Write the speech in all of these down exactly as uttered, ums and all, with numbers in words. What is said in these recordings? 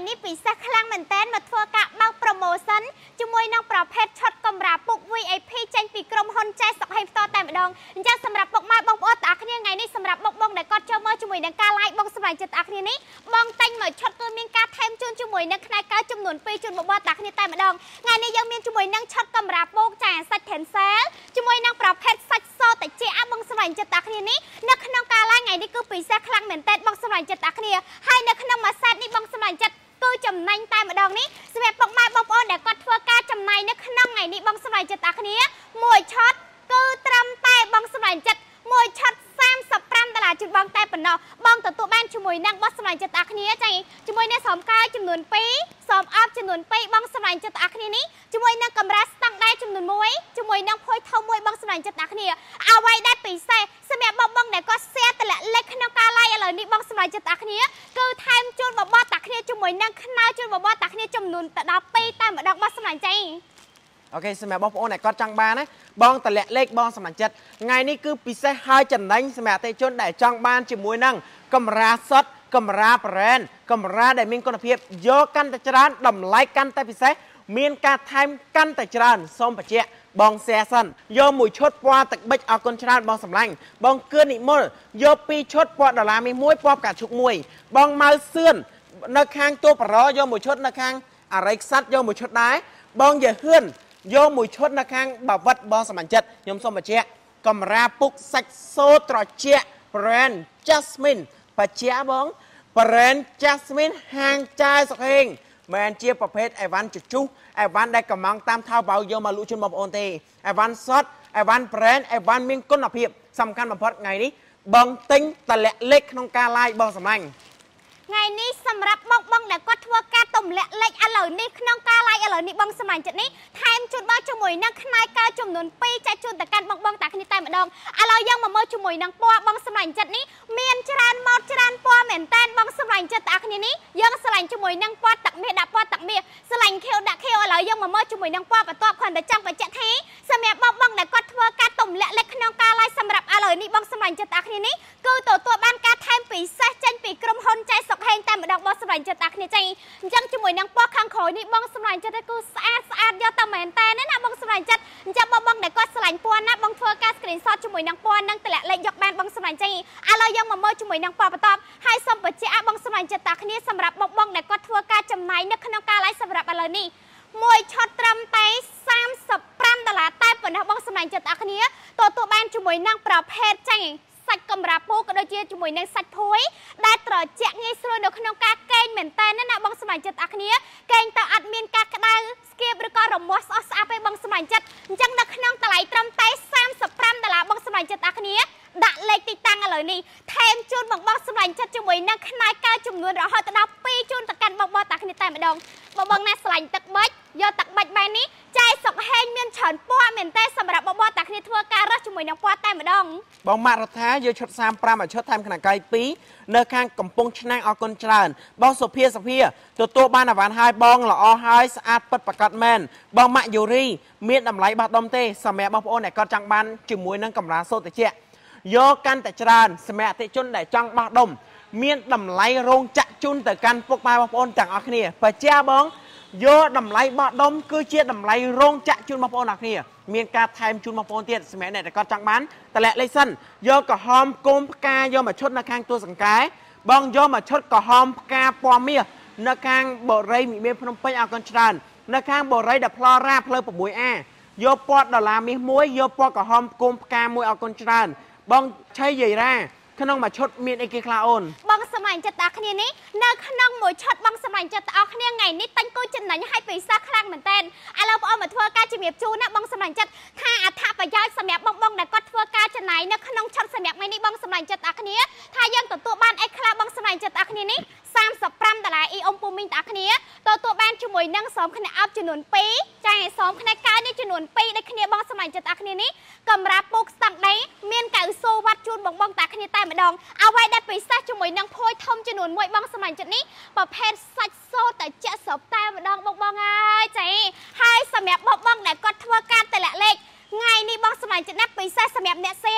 នេះពិសេសខ្លាំងមែនតើមកធ្វើការបើក promotion ជាមួយនឹងប្រភេទឆុតកម្រាពុក វី អេ พี ចេញពីក្រុមហ៊ុនចេះសុកហេផ្ទាល់តែម្ដងអញ្ចឹងសម្រាប់ពុកម៉ែបងប្អូនតាគ្នាថ្ងៃនេះសម្រាប់បងបងដែលគាត់ចូលមកជាមួយនឹងការ live បងសម្រាប់ចិត្តតាគ្នានេះបងតែងមកឆុតគឺមានការថែមជូនជាមួយនឹងផ្នែកការចំនួនពីរជូនបងប្អូនតាគ្នាតែម្ដងថ្ងៃនេះយើងមានជាមួយនឹងឆុតកម្រាពុកចាសាច់ Tencel ជាមួយនឹងប្រភេទសាច់សតិចអាបងសម្រាប់ចិត្តតាគ្នានេះនៅក្នុងការ live ថ្ងៃនេះគឺពិសេសខ្លាំងមែនតើបងសម្រាប់ចិត្តតាគ្នាហើយនៅក្នុងមួយសេតនេះបងសម្រាប់ចិត្តគឺចំណេញតែម្ដងនេះសម្រាប់ពុកម៉ែបងប្អូនដែលគាត់ធ្វើការចំណាយនៅក្នុងថ្ងៃនេះបងសម្រាប់ចិត្តតាគ្នាមួយឆុតគឺត្រឹមតែបងសម្រាប់ចិត្តមួយឆុតសាមសិបប្រាំដុល្លារជូនបងតែប៉ុណ្ណោះបងទទួលបានជាមួយនឹងបោះសម្រាប់ចិត្តតាគ្នាចាជាមួយនឹងស្រោមកាយចំនួនពីរស្រោមអបចំនួនពីរបងសម្រាប់ចិត្តតាគ្នានេះជាមួយនឹងកម្រាស់ស្តង់ដារចំនួនមួយជាមួយនឹងភួយធំមួយបងសម្រាប់ចិត្តតាគ្នាអ្វីដែលពិសេសសម្រាប់បងបងដែលគាត់ share តម្លាក់លេខក្នុងការ live ឥឡូវនេះបងសម្រាប់ចិត្តតាគ្នាគឺថែមជូនបបរតាគ្នាជាមួយនឹងខ្នើជូនបបរតាគ្នាចំនួនទៅដល់ពីរតែម្ដងបោះសម្រាប់ចៃអូខេសម្រាប់បងប្អូនដែលគាត់ចង់បានណាបងតម្លាក់លេខបងសម្រាប់ចិត្តថ្ងៃនេះគឺពិសេសហើយចំណេញសម្រាប់អតិថិជនដែលចង់បានជាមួយនឹងកម្រាសុតកម្រាប្រេនកម្រាដែលមានគុណភាពយកកាន់តែច្រើនតម្លៃកាន់តែពិសេសមានការថែមកាន់តែច្រើនសូមបញ្ជាក់បងแชร์សិនយកមួយឈុតពណ៌ទឹកប៊ិចអរគុណច្រើនបងសម្លាញ់បងគឿននិមលយកពីរឈុតពណ៌ដុល្លារមាសមួយពណ៌ផ្កាឈូកមួយបងម៉ៅសឿននៅខាងតួបរយកមួយឈុតនៅខាងអរិយខ្សាត់យកមួយឈុតដែរបងយាហ៊ឿនយកមួយឈុតនៅខាងបាវិតបងសម្លាញ់ចិត្តខ្ញុំសូមបញ្ជាក់កម្រាពុកសាច់សូត្រជាក់ brand Jasmine បញ្ជាក់បង brand Jasmine ហាងចាយសុកហេងមែនជាប្រភេទអីវ៉ាន់ជជុះអីវ៉ាន់ដែលកំងតាមថៅបៅយកមកលក់ជូនបងប្អូនទេអីវ៉ាន់សុតអីវ៉ាន់ brand អីវ៉ាន់មានគុណភាពសំខាន់បំផុតថ្ងៃនេះបងទិញតម្លាក់លេខក្នុងការ live បងសម្លាញ់ថ្ងៃនេះសម្រាប់បងបងដែលគាត់ធ្វើការទម្លាក់លេខឥឡូវនេះក្នុងការ live ឥឡូវនេះបងសម្លាញ់ចិត្តនេះថែមជូនបងជាមួយនឹងផ្នែកការចំនួនពីរចែកជូនទៅកាន់បងបងតាគ្នាតែម្ដងឥឡូវយើងមកមើលជាមួយនឹងពណ៌បងសម្លាញ់ចិត្តនេះមានច្រើនម៉ូតច្រើនពណ៌មែនតើបងសម្លាញ់ចិត្តតាគ្នានេះយើងស្រឡាញ់ជាមួយនឹងពណ៌ទឹកមាសដាក់ពណ៌ទឹកមាសស្រឡាញ់ខៀវដាក់ខៀវឥឡូវយើងមកមើលជាមួយនឹងពណ៌បន្ទាប់គ្រាន់តែចង់បញ្ជាក់ថាសម្រាប់បងបងដែលគាត់ធ្វើការទម្លាក់លេខក្នុងការ live សម្រាប់ឥឡូវនេះបងសម្លាញ់ចិត្តតាគ្នានេះគឺទទួលបានការថែមពិសេសចេញពីក្រុមហ៊ុនចែសុកហេងតែម្ដងបងសម្លាញ់ចិត្តតាគ្នាចាអញ្ចឹងជាមួយនឹងពណ៌ខាងក្រោយនេះបងសម្លាញ់ចិត្តគឺស្អាតស្អាតយកតែមែនតើណាបងសម្លាញ់ចិត្តអញ្ចឹងបងបងដែលគាត់ស្រឡាញ់ពណ៌ណាបងធ្វើការ screenshot ជាមួយនឹងពណ៌នឹងតម្លាក់លេខយកបានបងសម្លាញ់ចាឥឡូវយើងមកមើលជាមួយនឹងពណ៌បន្ទាប់ហើយសូមបញ្ជាក់បងសម្លាញ់ចិត្តតាគ្នាសម្រាប់បងបងដែលគាត់ធ្វើការចំណាយនៅក្នុងការ live សម្រាប់ឥឡូវនេះមួយឆុតត្រឹមតែសាមសិបប្រាំដុល្លារតែប៉ុណ្ណោះបងសម្លាញ់ចិត្តតាគ្នាទទួលបានជាមួយនឹងប្រភេទចាសាច់កម្រាពូក៏ដូចជាជាមួយនឹងសាច់ភួយដែលត្រជាក់ងាយស្រួលនៅក្នុងការកេងមែនតើណាបងសម្លាញ់ចិត្តតាគ្នាកេងទៅអត់មានការក្តៅស្គៀបឬក៏រមាស់ស្អស់ស្អាប់ទេបងសម្លាញ់ចិត្តអញ្ចឹងនៅក្នុងតម្លៃត្រឹមតែសាមសិបប្រាំដុល្លារបងសម្លាញ់ចិត្តតាគ្នាដាក់លេខទីតាំងឥឡូវនេះថែមជូនបងបងសម្លាញ់ចិត្តជាមួយនឹងផ្នែកការចំនួនរហូតដល់ពីរជូនទៅកាន់បងបងតាគ្នាតែម្ដងបងបងណាស្រឡាញ់ទឹកប៊ិចយកទឹកប៊ិចបែបនេះចែសុកហេងមានច្រើនពណ៌មែនតើសម្រាប់បងបងតាគ្នាធ្វើការរស់ជាមួយនឹងពណ៌តែម្ដងបងម៉ាក់រដ្ឋាយកឈុតសាមប្រាំឲ្យឈុតថែមខណៈកាយពីរនៅខាងកំពង់ឆ្នាំងអរគុណច្រើនបងសុភាសុភាទទួលបានអាវ៉ាន់ហើយបងល្អហើយស្អាតពិតប្រាកដមែនបងម៉ាក់យូរីមានតម្លៃបោះដុំទេសម្រាប់បងប្អូនដែលគាត់ចង់បានជាមួយនឹងកម្រាសូត្រត្រជាក់យកកាន់តែច្រើនសម្រាប់អតិថិជនដែលចង់បោះដុំមានតម្លៃរោងចក្រជូនទៅកាន់ពុកម៉ែបងប្អូនទាំងអស់គ្នាបជាបងយកតម្លៃបោះដុំគឺជាតម្លៃរោងចក្រជូនបងប្អូនទាំងអស់គ្នាមានការថែមជូនបងប្អូនទៀតសម្រាប់អ្នកដែលគាត់ចង់បានតម្លាក់លេខសិនយកក្រហមគោមផ្កាយកមកឈុតនៅខាងតួសង្កែបងយកមកឈុតក្រហមផ្កាពណ៌មាសនៅខាងបរិយមានភ្នំពេញអរគុណច្រើននៅខាងបរិយដែលផ្លោរ៉ាផ្លូវ 6A យកពណ៌ដុល្លារមាសមួយយកពណ៌ក្រហមគោមផ្កាមួយអរគុណច្រើនបងឆៃយាយរ៉ាក្នុងមួយឈុតមានអីគេខ្លះអូនបងសម្លាញ់ចិត្តតាគ្នានេះនៅក្នុងមួយឈុតបងសម្លាញ់ចិត្តអស់គ្នាថ្ងៃនេះតាញ់គូចំណេញឲ្យពិសេសខ្លាំងមែនតើឥឡូវបងមកធ្វើការជំរាបជូនណាបងសម្លាញ់ចិត្តថាអត្ថប្រយោជន៍សម្រាប់បងបងដែលគាត់ធ្វើការចំណាយនៅក្នុងឈុតសម្រាប់ថ្ងៃនេះបងសម្លាញ់ចិត្តតាគ្នាថាយើងទទួលបានអីខ្លះបងសម្លាញ់ចិត្តតាគ្នានេះសាមសិបប្រាំដុល្លារអ៊ីអ៊ុំពូមីងតាគ្នាទទួលបានជាមួយនឹងស្រោមខ្នែអប់ចំនួនពីរចាស្រោមខ្នែកើនេះចំនួនពីរដូចគ្នាបងសម្លាញ់ចិត្តតាគ្នានេះកម្រាពុកស្តង់ដីមានកៅស៊ូវ៉ាត់ជូនបងបងតាគ្នាតែម្ដងអ្វីដែលពិសេសជាមួយនឹងភួយធំចំនួនមួយបងសម្លាញ់ចិត្តនេះប្រភេទសាច់សូត្រតែជាក់ស្របតែម្ដងបងបងហើយចាហើយសម្រាប់បងបងដែលគាត់ធ្វើការតម្លាក់លេខថ្ងៃនេះបងសម្លាញ់ចិត្តណាពិសេសសម្រាប់អ្នក share គឺ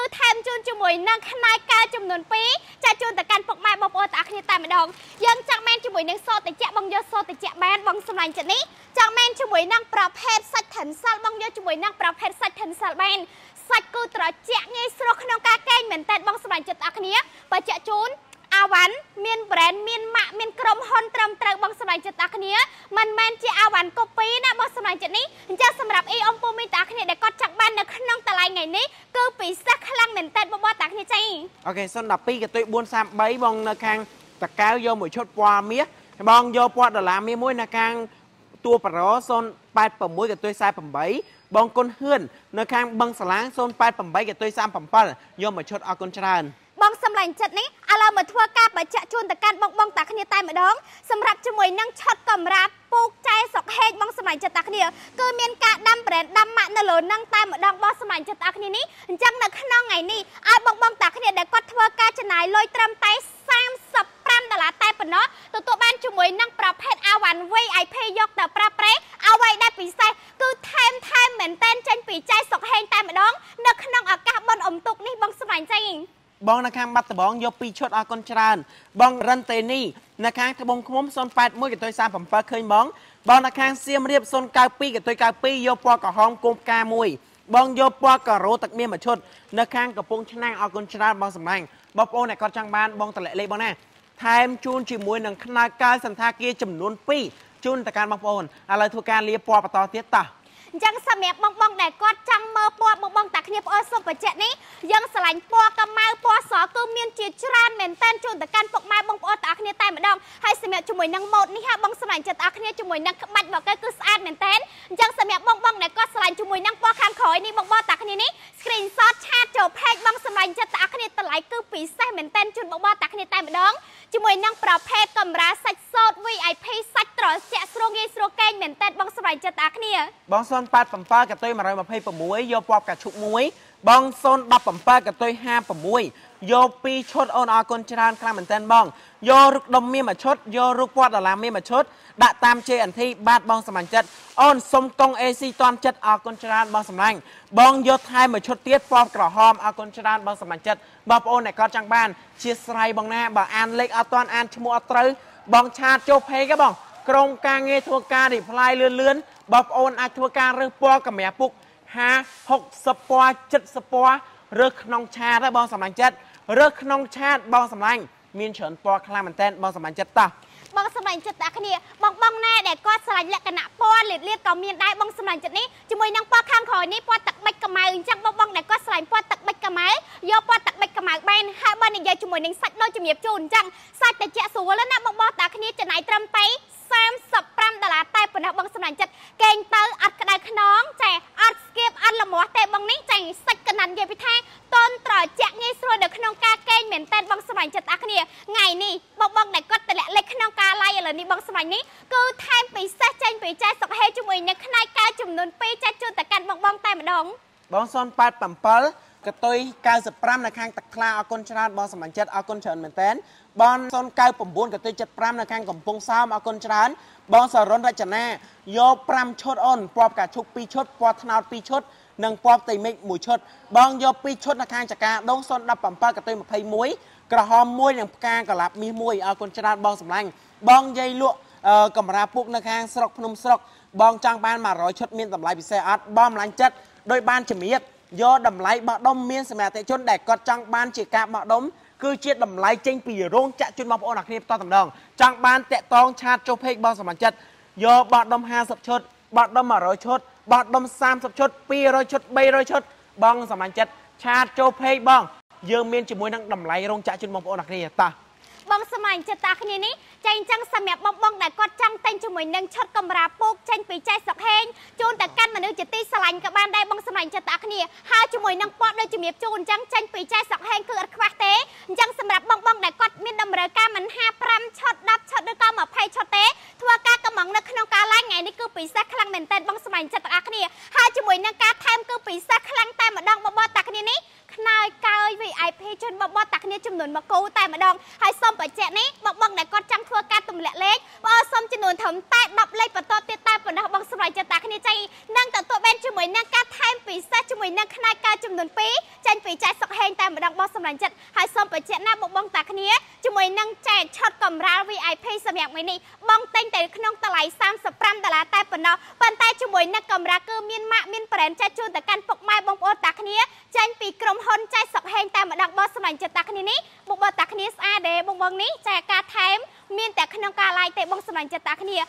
គឺថែមជូនជាមួយនឹងខ្នាយការចំនួនពីរចាជូនទៅកាន់ពុកម៉ែបងប្អូនតាគ្នាតែម្ដងយើងចង់មែនជាមួយនឹងសូត្រតិចបងយកសូត្រតិចបានបងសម្លាញ់ចិត្តនេះចង់មែនជាមួយនឹងប្រភេទសាច់ថិនសាល់បងយកជាមួយនឹងប្រភេទសាច់ថិនសាល់បានសាច់គូត្រជាក់ងាយស្រួលក្នុងការកែងមែនតើបងសម្លាញ់ចិត្តតាគ្នាបើចាក់ជូនអាវ៉ាន់មាន brand មានម៉ាក់មានក្រុមហ៊ុនត្រឹមត្រូវបងសម្លាញ់ចិត្តតាគ្នាមិនមែនជាអាវ៉ាន់កូពីណាបងសម្លាញ់ចិត្តនេះអញ្ចឹងសម្រាប់អ៊ីអ៊ំពូមីតាគ្នាដែលគាត់ចាក់បាននៅក្នុងតម្លៃថ្ងៃនេះគឺពិសេសខ្លាំងមែនតើបងប្អូនតាគ្នាចា៎អូខេសុនដប់ពីរកតុយបួនសាមបីបងនៅខាងតកៅយកមួយឈុតពណ៌មាសបងយកពណ៌ដុល្លារមាសមួយនៅខាងតួបារ៉សូនប៉ែតប្រាំមួយកតុយខ្សែប្រាំបីបងគុណហឿននៅខាងបឹងសាឡាងសូនប៉ែតប្រាំបីកតុយសាមប្រាំbảyយកមួយឈុតអរគុណច្រើនបងសម្លាញ់ចិត្តនេះឥឡូវមកធ្វើការបញ្ជាក់ជូនទៅកាន់បងបងតាគ្នាតែម្ដងសម្រាប់ជាមួយនឹងឆុតកំរាបពូកចែស្រុកហេកបងសម្លាញ់ចិត្តតាគ្នាគឺមានការដាំ brand ដាំម៉ាក់នៅលើនឹងតែម្ដងបងសម្លាញ់ចិត្តតាគ្នានេះអញ្ចឹងនៅក្នុងថ្ងៃនេះឲ្យបងបងតាគ្នាដែលគាត់ធ្វើការចំណាយលុយត្រឹមតែសាមសិបប្រាំដុល្លារតែប៉ុណ្ណោះទទួលបានជាមួយនឹងប្រភេទអាវ៉ាន់ វី ไอ พี យកទៅប្រើប្រាស់អ្វីដែលពិសេសគឺថែមថែមមែនតែនចេញពីចែស្រុកហេងតែម្ដងនៅក្នុងឱកាសបុណ្យអុំទូកនេះបងសម្លាញ់ចេញបងនៅខាងបាត់ដំបងយកពីរឈុតអរគុណច្រើនបងរិនតេនីនៅខាងត្បូងឃុំសូនប៉ែតមួយកតុយសាមប្រាំbảyឃើញបងបងនៅខាងសៀមរាបសូនកាវពីរកតុយកាវពីរយកពណ៌ក្រហមគោមផ្កាមួយបងយកពណ៌ការ៉ូទឹកមាសមួយឈុតនៅខាងកំពង់ឆ្នាំងអរគុណច្រើនបងសម្លាញ់បងប្អូនអ្នកគាត់ចង់បានបងតម្លាក់លេខបងណាថែមជូនជាមួយនឹងខ្នាតកាយសន្តាគារចំនួនពីរជូនទៅកាន់បងប្អូនឥឡូវធ្វើការលាពណ៌បន្តទៀតតោះអញ្ចឹងសម្រាប់បងបងដែលគាត់ចង់មើលពណ៌បងបងតាគ្នាប្អូនសុបបច្ចៈនេះយើងឆ្លាញ់ពណ៌កម្ៅពណ៌សគឺមានជាច្រើនមែនតើជូនទៅកាន់ពុកម៉ែបងប្អូនតាគ្នាតែម្ដងហើយសម្រាប់ជាមួយនឹងម៉ូតនេះហាបងឆ្លាញ់ចិត្តតាគ្នាជាមួយនឹងក្បាច់មកគេគឺស្អាតមែនតើអញ្ចឹងសម្រាប់បងបងដែលគាត់ឆ្លាញ់ជាមួយនឹងពណ៌ខាងក្រោយនេះបងបងតាគ្នានេះ screenshot ឆាតចូល page បងឆ្លាញ់ចិត្តតាគ្នាតម្លៃគឺពិសេសមែនតើជូនបងបងតាគ្នាតែម្ដងជាមួយនឹងប្រភេទកាមេរ៉ាសាច់សូត្រ វី ไอ พี សាច់ត្រជាក់ស្រួលងាយស្រួលកែងមែនតើបងឆ្លាញ់ចិត្តតាគ្នាបងសូនប៉ែតប្រាំbảyកតុយមួយរយម្ភៃប្រាំមួយយកពណ៌កាឈុកមួយបងសូនដប់ប្រាំbảyកតុយห้าប្រាំមួយយកពីរឈុតអូនអរគុណច្រើនខ្លាំងមែនតើបងយករូបដុំមាសមួយឈុតយករូបពណ៌ដុល្លារមាសមួយឈុតដាក់តាម ជេ អេន ធី បាទបងសម្លាញ់ចិត្តអូនសុំកង់ អេ ស៊ី តន់ចិត្តអរគុណច្រើនបងសម្លាញ់បងយកថែមមួយឈុតទៀតពណ៌ក្រហមអរគុណច្រើនបងសម្លាញ់ចិត្តបងប្អូនអ្នកគាត់ចង់បានជាស្រ័យបងណាបើអានលេខអត់តាន់អានឈ្មោះអត់ត្រូវបងឆាតចូលពេកហ៎បងក្រុមការងារធ្វើការរីផ្លាយលឿនលឿនបងប្អូនអាចធ្វើការរើសពណ៌កម្រាស់ពុកห้า หกสิบពណ៌เจ็ดสิบពណ៌រើសក្នុងឆាតហើយបងសម្លាញ់ចិត្តរើសក្នុងឆាតបងសម្លាញ់មានច្រើនពណ៌ខ្លាំងមែនតើបងសម្លាញ់ចិត្តតោះបងសម្លាញ់ចិត្តតាគ្នាបងបងណាដែលគាត់ស្រឡាញ់លក្ខណៈពណ៌លាតលាតក៏មានដែរបងសម្លាញ់ចិត្តនេះជាមួយនឹងពណ៌ខាងក្រោយនេះពណ៌ទឹកប៊ិចកម្ៅអញ្ចឹងបងបងដែលគាត់ស្រឡាញ់ពណ៌ទឹកប៊ិចកម្ៅយកពណ៌ទឹកប៊ិចកម្ៅបានហើយបើនិយាយជាមួយនឹងសាច់ដូចជំរាបជូនអញ្ចឹងសាច់តែជាក់ស្រួលណាបងបងតាគ្នាចំណាយត្រឹមតែសាមសិបប្រាំដុល្លារតែប៉ុណ្ណោះបងសម្លាញ់ចិត្តកេងទៅអត់ក្តៅខ្នងចាអត់ស្គៀបអត់ល្មាស់ទេបងនេះចាសាច់កណាន់និយាយពីថាតនត្រជាក់ងាយស្រួលនៅក្នុងការកេងមែនតើបងសម្លាញ់ចិត្តតាគ្នាថ្ងៃនេះបងបងដែលគាត់តម្លាក់លេខក្នុងការ live ឥឡូវនេះបងសម្លាញ់នេះគឺថែមពិសេសចេញពីចែសុកហេជាមួយនឹងខ្នាយការចំនួនពីរចែជូនទៅកាន់បងបងតែម្ដងបងសូនប៉ែតប្រាំbảyកតុយเก้าสิบห้าនៅខាងទឹកខ្លាអរគុណច្រើនបងសម្លាញ់ចិត្តអរគុណច្រើនមែនតើបងសូនเก้าสิบเก้ากតុយเจ็ดสิบห้าនៅខាងកំពង់សោមអរគុណច្រើនបងសរុនរចនាយកប្រាំឈុតអូនពណ៌ផ្កាឈូកពីរឈុតពណ៌ថ្នោតពីរឈុតនិងពណ៌ផ្ទៃមេឃមួយឈុតបងយកពីរឈុតនៅខាងចកាដងសូនដប់ប្រាំbảyកតុយម្ភៃមួយក្រហមមួយនិងផ្កាកលាប់មាសមួយអរគុណច្រើនបងសម្លាញ់បងយាយលក់កាមេរ៉ាពុកនៅខាងស្រុកភ្នំស្រុកបងចង់បានមួយរយឈុតមានតម្លៃពិសេសអត់បងម្លាញ់ចិត្តដោយបានជំរាបយកតម្លៃបោះដុំមានសម្រាប់អតិថិជនដែលគាត់ចង់បានជាការបោះដុំគឺជាតម្លៃចេញពីរោងចក្រជូនបងប្អូនអ្នកគ្នាបន្តតម្ដងចង់បានតាក់តងឆាតចុះពេកបងសម្លាញ់ចិត្តយកបោះដុំห้าสิบឈុតបោះដុំមួយរយឈុតបោះដុំសាមសិបឈុតពីររយឈុតបីរយឈុតបងសម្លាញ់ចិត្តឆាតចុះពេកបងយើងមានជាមួយនឹងតម្លៃរោងចក្រជូនបងប្អូនអ្នកគ្នាតោះបងសម្លាញ់ចិត្តតាគ្នានេះចាអញ្ចឹងសម្រាប់បងបងដែលគាត់ចង់តែងជាមួយនឹងឈុតកាមេរ៉ាពូកចេញពីចែសុកហេងជូនទៅកាន់មនុស្សជាទីស្រឡាញ់ក៏បានដែរបងសម្លាញ់ចិត្តតាគ្នាហើយជាមួយនឹងពណ៌ដូចជំរាបជូនអញ្ចឹងចេញពីចែសុកហេងគឺអត់ខ្វះទេអញ្ចឹងសម្រាប់បងបងដែលគាត់មានតម្រូវការមិនห้า ប្រាំឈុតដប់ឈុតឬក៏ម្ភៃឈុតទេធ្វើការកំងនៅក្នុងការ live ថ្ងៃនេះគឺពិសេសខ្លាំងមែនតើបងសម្លាញ់ចិត្តតាគ្នាហើយជាមួយនឹងការថែមគឺពិសេសខ្លាំងតែម្ដងបងបងតាគ្នានេះខ្ខ្នើយកើយ วี ไอ พี ជនបបតាគ្នាចំនួនមកគូតែម្ដងហើយសូមបញ្ជាក់នេះបងបងដែលគាត់ចង់ធ្វើការទម្លាក់លេខបងសូមចំនួនត្រឹមតែដប់លេខបន្តទៀតតែប៉ុណ្ណោះបងសម្រាប់ចិត្តតាគ្នាចៃនឹងទទួលបានជាមួយនឹងការថែមពិសេសជាមួយនឹងខ្នើយកើយចំនួនពីរចេញពីចែកសុកហេងតែម្ដងបងសម្រាប់ចិត្តហើយសូមបញ្ជាក់ណាបងបងតាគ្នាជាមួយនឹងចែកឆតកំរាល วี ไอ พี សម្រាប់ថ្ងៃនេះបងទិញតែក្នុងតម្លៃសាមសិបប្រាំដុល្លារតែប៉ុណ្ណោះប៉ុន្តែជាមួយនឹងកំរាលគឺមានម៉ាកមានប្រេនចែកជូនទៅកាន់ពុកម៉ែបងប្អូនតាគ្នាចេញពីក្រុមហ៊ុនចែកសុកហេងតែម្ដងបងសម្រាប់ចិត្តតាគ្នានេះបងបងតាគ្នាស្អាតទេបងបងនេះចែកការថែមមានតែក្នុងការ live ទេបងសម្រាប់ចិត្តតាគ្នា